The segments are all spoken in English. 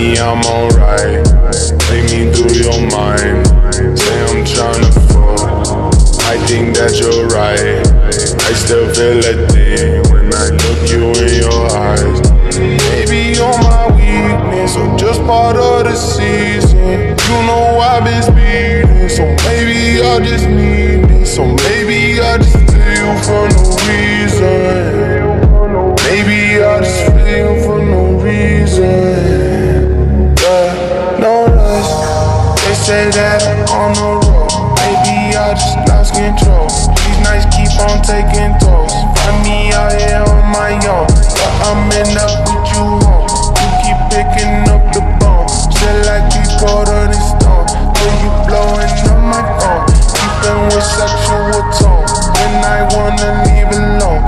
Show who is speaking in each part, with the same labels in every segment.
Speaker 1: me I'm alright. Take me through your mind. Say I'm tryna fuck. I think that you're right. I still feel a thing when I look you in your eyes. Maybe you're my weakness or just part of the season. You know I've been speeding, so maybe I just need this. So maybe I just feel you for no reason. Maybe I just feel you for no reason. Yeah, no rush. They say that I'm on the road. Maybe I just lost control. These nights keep on taking tolls. Find me out here on my own, but I'm in up with you home. You keep picking up the bone. Feel like you cold on the stone. When you blowing up my phone, keeping with sexual tone. When I wanna leave alone,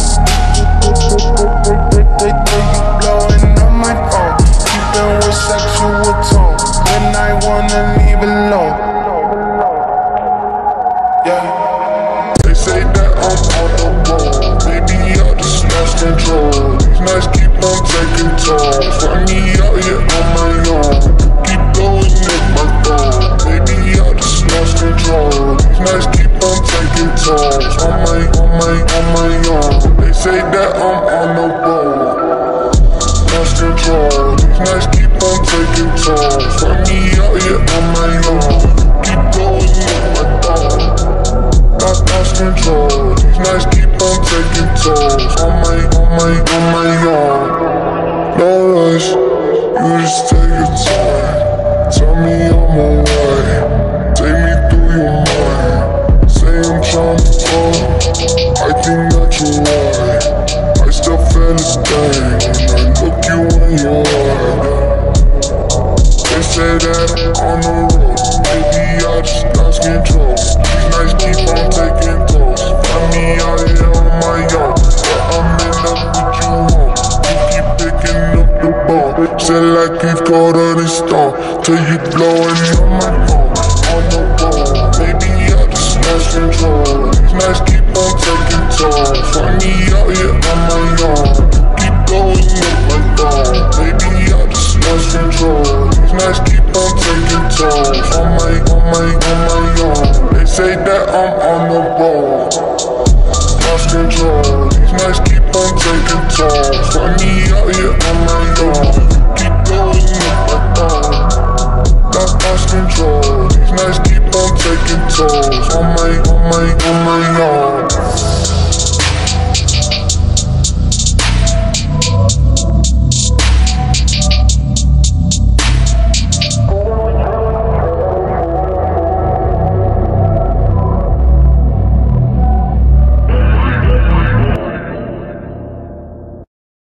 Speaker 1: you blowing up my phone, keeping with sexual tone. When I wanna leave alone. Yeah. They say that I'm on the road. Maybe I just lost control. These nights keep on taking tolls. Find me out here on my own. Keep blowing up my phone. Maybe I just lost control. These nights keep on taking tolls. On my own. They say that I'm on the road. Lost control. These nights keep on taking tolls. Find me out here on my own. Keep blowing up my phone. Lost control. These nights keep on taking tolls. On my own. No rush, you just take your time. Tell me I'm alright. Take me through your mind. Say I'm tryna talk. I think that you're right. I still feel the thing when I look you in your eye. They say that I'm on the road. Maybe I just lost control. These nights keep on taking tolls. Find me out here on my own, but I'm in up with you home. You keep picking up the ball. Say like you've caught on the stone. Till you blowing up my phone. On the road, maybe I just lost control. These nights keep on taking tolls. Find me out here on my own. Keep blowing up my phone. Maybe I just lost control. These nights keep on taking tolls. On my own. They say that I'm on the road. Lost control. These nights keep on taking tolls. Find me out here on my own. Keep blowing up my phone. Lost control. These nights keep on taking tolls. On my own.